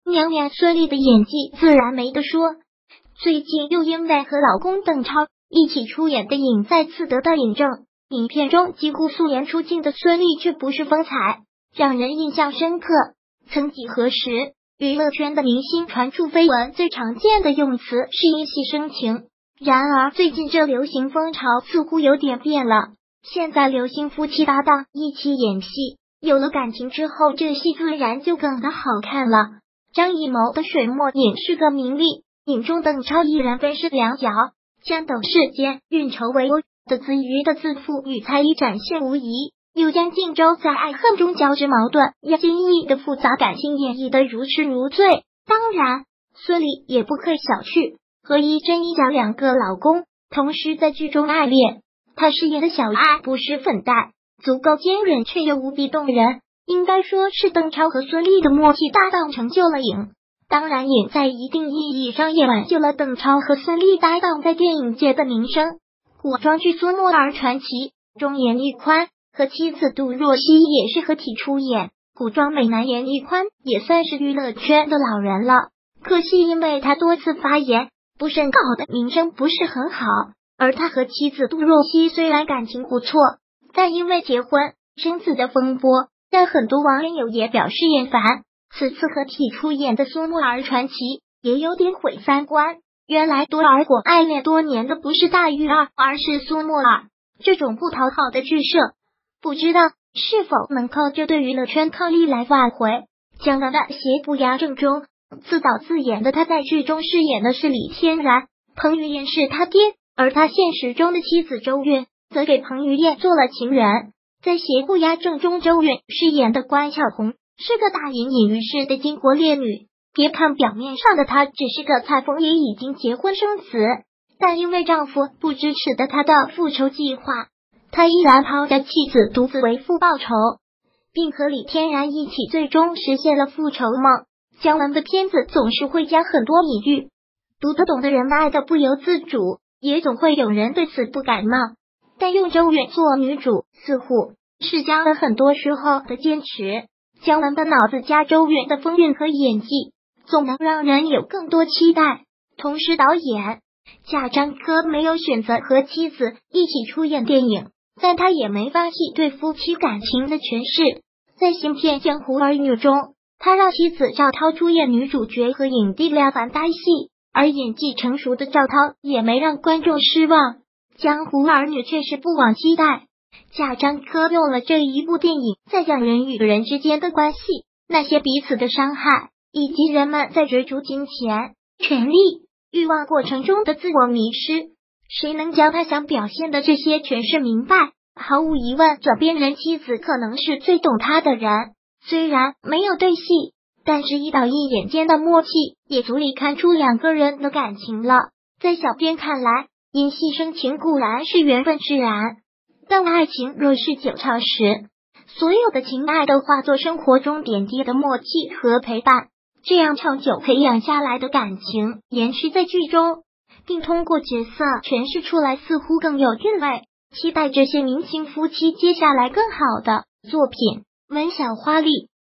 娘娘孙俪的演技自然没得说，最近又因为和老公邓超一起出演的影再次得到引证。影片中几乎素颜出镜的孙俪却不是风采，让人印象深刻。曾几何时，娱乐圈的明星传出绯闻最常见的用词是因戏生情，然而最近这流行风潮似乎有点变了。现在流行夫妻搭档一起演戏，有了感情之后，这戏自然就更的好看了。张艺谋的水墨影是个名利，影中邓超依然分饰两角，将等世间运筹帷幄的自娱的自负与才艺展现无疑，又将靖州在爱恨中交织矛盾又惊异的复杂感情演绎得如痴如醉。当然，孙俪也不可小觑，和一真一假两个老公同时在剧中爱恋。她饰演的小爱不失粉黛，足够坚韧却又无比动人。应该说是邓超和孙俪的默契搭档成就了影，当然影在一定意义上也挽救了邓超和孙俪搭档在电影界的名声。古装剧《苏沫儿传奇》中，严屹宽和妻子杜若溪也是合体出演。古装美男严屹宽也算是娱乐圈的老人了，可惜因为他多次发言不慎搞得名声不是很好。而他和妻子杜若溪虽然感情不错，但因为结婚生子的风波，让很多网友也表示厌烦。此次合体出演的《苏沫儿传奇》也有点毁三观。原来多尔衮爱恋多年的不是大玉儿，而是苏沫儿。这种不讨好的剧设，不知道是否能靠这对娱乐圈抗力来挽回。江南的《邪不压正》中，自导自演的他在剧中饰演的是李天然，彭于晏是他爹，而他现实中的妻子周韵则给彭于晏做了情人。在《邪不压正》中，周韵饰演的关晓红是个大隐隐于市的巾帼烈女。别看表面上的她只是个裁缝，也已经结婚生子，但因为丈夫不支持的她的复仇计划，她依然抛下妻子独自为父报仇，并和李天然一起最终实现了复仇梦。姜文的片子总是会将很多隐喻，读得懂的人爱得不由自主，也总会有人对此不感冒。但用周韵做女主，似乎是姜文很多时候的坚持。姜文的脑子加周韵的风韵和演技，总能让人有更多期待。同时，导演贾樟柯没有选择和妻子一起出演电影，但他也没放弃对夫妻感情的诠释。在新片《江湖儿女》中，他让妻子赵涛出演女主角和影帝廖凡搭戏，而演技成熟的赵涛也没让观众失望。《江湖儿女》却是不枉期待。贾樟柯用了这一部电影，在讲人与人之间的关系，那些彼此的伤害，以及人们在追逐金钱、权力、欲望过程中的自我迷失。谁能将他想表现的这些诠释明白？毫无疑问，转变人妻子可能是最懂他的人。虽然没有对戏，但是一导一演间的默契也足以看出两个人的感情了。在小编看来，因戏生情固然是缘分使然，但爱情若是久长时，所有的情爱都化作生活中点滴的默契和陪伴，这样长久培养下来的感情延续在剧中，并通过角色诠释出来，似乎更有韵味。期待这些明星夫妻接下来更好的作品。文小花丽